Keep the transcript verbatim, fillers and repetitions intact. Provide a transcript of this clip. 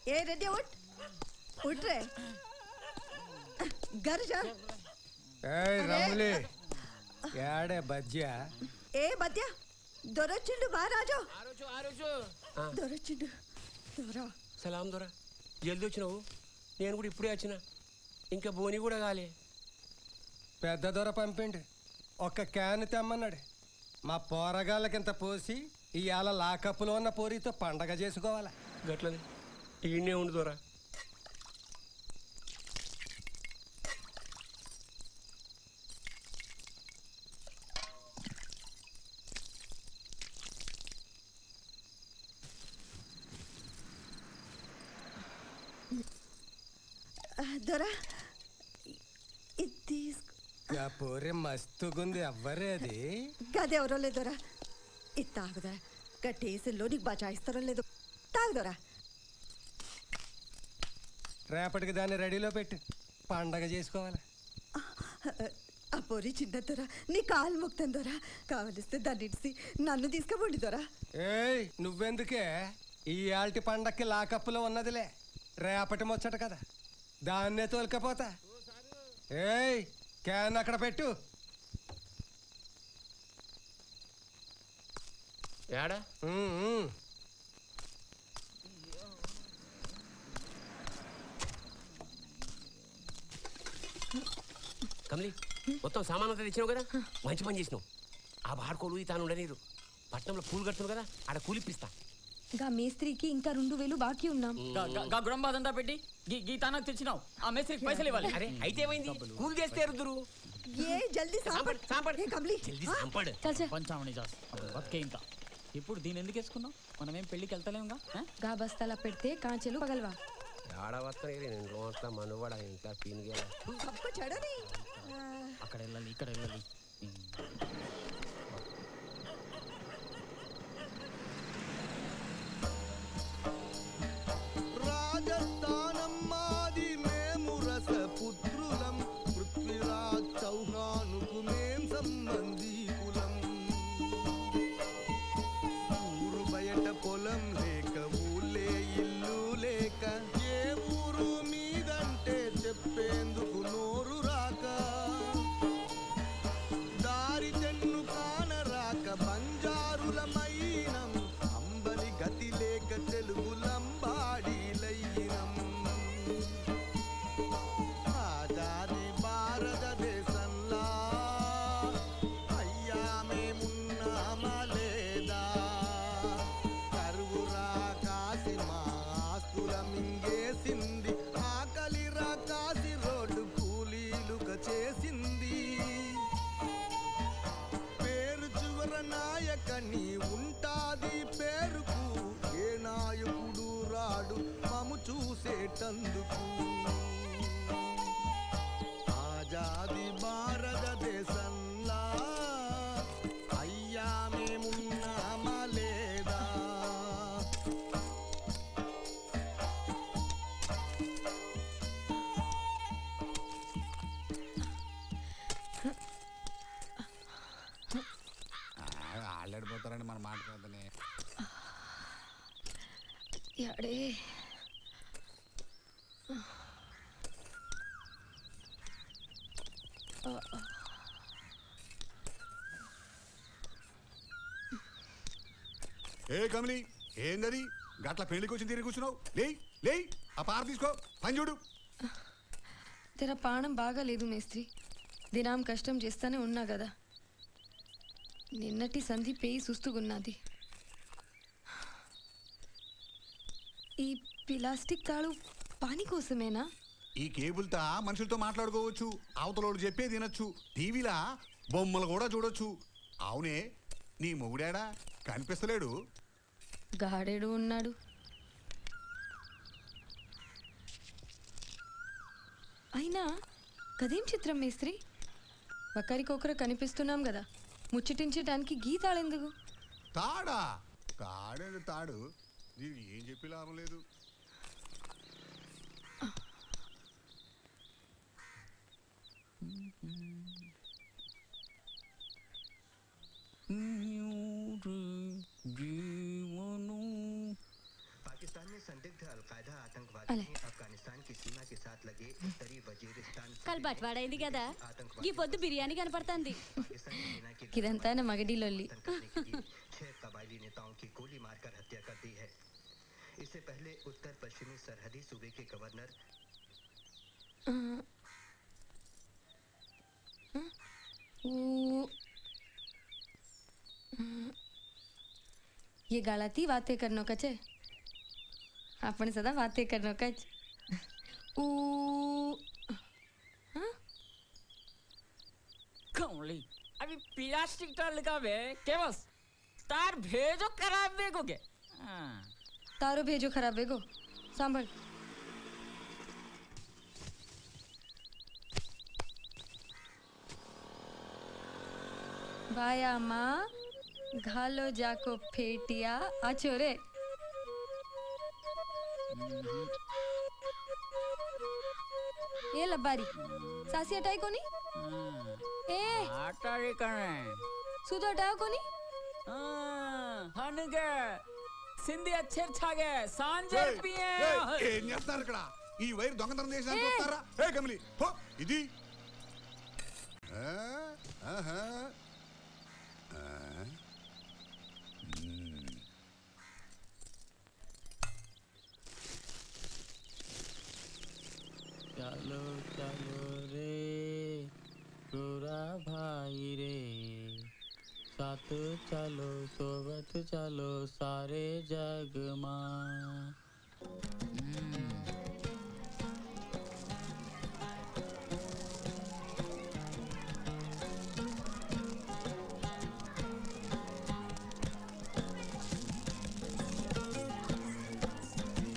ए ready उठ उठ रे घर जा ए रामुली याडे बज्जिया ए बज्जिया దొరొచ్చిండు మహారాజు ఆరోజు ఆరోజు దొరొచ్చిండు దొర సలాం దొర జల్దీ వచ్చినావు నేను కూడా ఇప్పుడే వచ్చిన ఇంకా బోని కూడా కాలే పెద్ద దొర పంపిండి ఒక క్యాన్ తెమ్మన్నాడు మా పోరగాళ్ళకింత పోసి ఇవాళ లాకప్పులో ఉన్న పోరితో పండగ చేసుకోవాలా గట్లనే ఈయనే ఉండు దొర దొరా ఇది పోరే మస్తుగుంది ఎవ్వరే అది గదెవరో లేదొరా ఇది తాగుదరా గట్టేసిలో నీకు బచాయిస్తారో లేదో తాగుదరా రేపటికి దాన్ని రెడీలో పెట్టి పండగ చేసుకోవాలి ఆ పొరి చిన్న దొరా నీ కాలు మొక్తాను దొరా కావలిస్తే దాన్ని ఇడిసి నన్ను తీసుకుపోండి దొరా ఏయ్ నువ్వెందుకే ఈ ఆల్టి పండక్కి లాకప్పులో ఉన్నదిలే రేపటి ముచ్చట కదా దాన్నే తోలుకపోతా ఏయ్ క్యాన్ అక్కడ పెట్టు ఏడా కమలి మొత్తం సామాన్ అంతా తెచ్చినావు కదా మంచి పని చేసినావు ఆ బాడుకోలు తాను ఉండనీరు పట్టణంలో పూలు కడుతున్నావు కదా ఆడ కూలిప్పిస్తా గా మేస్త్రికి ఇంకా రెండు వేలు బాకీ ఉన్నాం గా గురంబాదంతా పెట్టి గీ తానకు తెచ్చినావు ఆ మేస్త్రికి పైసలు ఇవ్వాలి అరే అయితే ఏమైంది కూలి చేస్తే రుద్దురు ఏ జల్దీ సాంపడ్ సాంపడ్ ఏ కమలి జల్దీ సాంపడ్ పంచామణి జాస్ బతికే ఇంకా ఇప్పుడు దీని ఎందుకు వేసుకున్నావు మనమేం పెళ్లికి వెళ్తలేముగా గా బస్తాల పెడితే కాంచెలు పగలవా ఆడవస్తా నేను రోజంతా మనువాడ ఇంకా పీనిగా అక్కడ వెళ్ళాలి ఇక్కడ వెళ్ళాలి రాజస్థానం మాది మేము రసపుత్రులం పృథ్వీరాజ్ చౌహానుకు మేం సంబంధీకులం ఊరు బయట పొలం లేక ఊళ్ళే ఇల్లు లేక ఏ ఊరు మీదంటే చెప్పేందుకు నోరు రాక దారి తెన్ను కానరాక బంజారులమైనం అంబలి గతి లేక తెలుగులంబాడీలయ్యినం ఆజాది భారతదేశంలా అయ్యా మేమున్నామా లేదా కరువు రాకాసి మా ఆస్తుల మింగేసింది ఆకలి రాకాసి రోడ్డు కూలీలుక చేసింది పేరు చివర నాయకని ఉంటాది పేరుకు ఏ నాయకుడు రాడు మము చూసేటందుకు ఆజాది భారతదేశంలా అయ్యా మేమున్నామా లేదా ఆళ్ళడిపోతారని మనం మాట్లాడుతూనే యాడే ఏ కమలి ఏందది గట్ల పెళ్లికి వచ్చి తిరిగి కూర్చున్నావు లేయ్ లేయ్ ఆ పార తీసుకో పని చూడు తెర పానం బాగాలేదు మేస్త్రి దినాం కష్టం చేస్తానే ఉన్నా కదా నిన్నటి సంధి పేయి సుస్తుగున్నది ఈ ప్లాస్టిక్ తాళు పాని కోసమేనా ఈ కేబుల్తో మనుషులతో మాట్లాడుకోవచ్చు అవతలోడు చెప్పే తినొచ్చు టీవీలా బొమ్మలు కూడా చూడొచ్చు అవునే నీ మొగుడాడా కనిపిస్తలేడు గాడేడు ఉన్నాడు అయినా కదేం చిత్రం మేస్త్రి ఒకరికొకరు కనిపిస్తున్నాం కదా ముచ్చటించడానికి గీతాళెందుకు తాడా తాడేడు తాడు దీనికి ఏం చెప్పి లాభం లేదు पाकिस्तान में संदिग्ध अलकायदा आतंकवादी ने अफगानिस्तान की सीमा के साथ लगे उत्तरी वजीरिस्तान कल बटवाड़ा अయింది కదా ఈ పొద్దు బిర్యానీ కనపడుతుంది ఇదంతా నా మగడి లొల్లి छह कबायली नेताओं की गोली मारकर हत्या कर दी है। इससे पहले उत्तर पश्चिमी सरहदी सूबे के गवर्नर ये गलती बातें करनो कचे आपण सदा बातें करनो कच ऊ हाँ कमली अभी प्लास्टिक टाल का बे के बस तार भेजो खराब बेगो के हाँ तारो भेजो खराब बेगो सांभल भाया माँ घालो जाको फेटिया आचोरे ये लबारी सासी हटाई कोनी ए आटारी करने सूद हटाओ कोनी हनगे सिंधी अच्छे छागे सांजे पिए ఏం చేస్తున్నారు ఇక్కడ ఈ వైర్ దొంగతనం చేసినా చూస్తారా ఏ కమలి హో ఇది ఆ ఆహా ఆ चलो चलो रे पूरा भाई रे साथ चलो सोबत चलो सारे जग मां